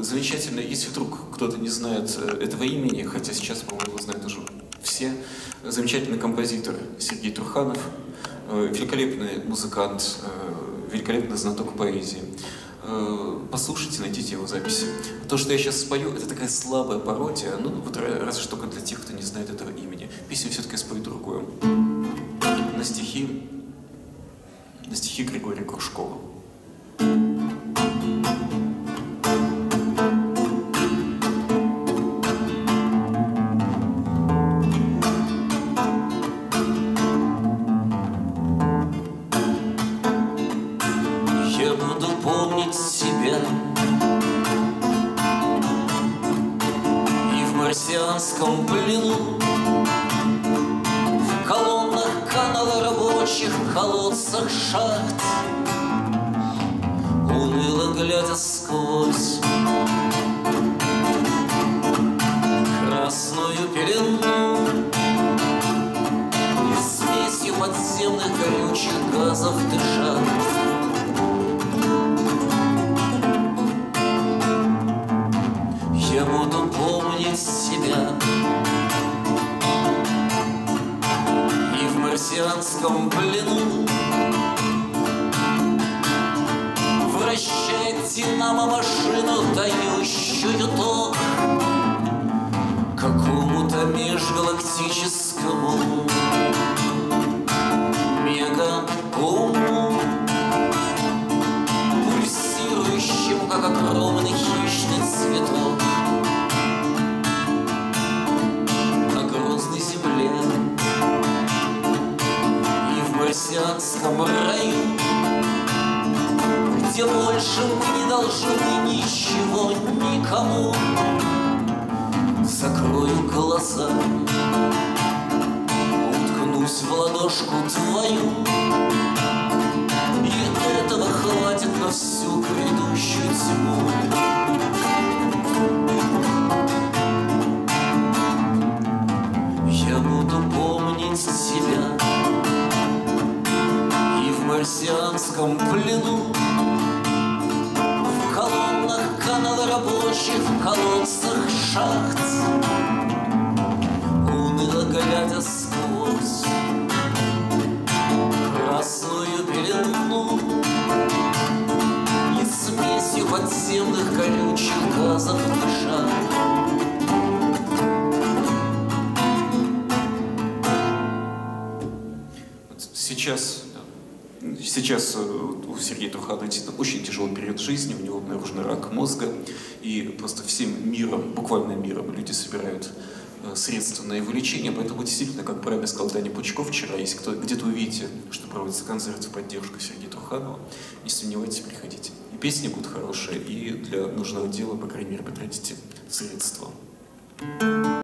замечательно, если вдруг кто-то не знает этого имени, хотя сейчас, по-моему, его знают уже все, замечательный композитор Сергей Труханов, великолепный музыкант, великолепный знаток поэзии. Послушайте, найдите его записи. То, что я сейчас спою, это такая слабая пародия, ну вот разве что только для тех, кто не знает этого имени. Песню все-таки спою другую. На стихи Григория Кружкова. Я буду помнить себя и в марсианском плену, в колоннах канала рабочих, в колодцах шахт, уныло глядя сквозь красную пелену и смесью подземных горючих газов дыша. Я буду помнить себя и в марсианском плену, вращает динамо-машину, дающую ток какому-то межгалактическому мегауму, пульсирующему, как огромный хищный цветок на грозной земле. И в марсианском раю, где больше мы не должны ничего никому, закрою глаза, уткнусь в ладошку твою, и этого хватит на всю грядущую тьму. Я буду помнить себя и в марсианском плену, в колоннах канала рабочих, в колодцах шахт, уныло глядя сквозь красную пелену и смесью подземных горючих газов дыша. Сейчас у Сергея Труханова действительно очень тяжелый период жизни, у него обнаружен рак мозга, и просто всем миром, буквально миром, люди собирают средства на его лечение, поэтому действительно, как правильно сказал Даня Пучков вчера, если где-то увидите, что проводится концерт в поддержку Сергея Труханова, не сомневайтесь, приходите. И песни будут хорошие, и для нужного дела, по крайней мере, потратите средства.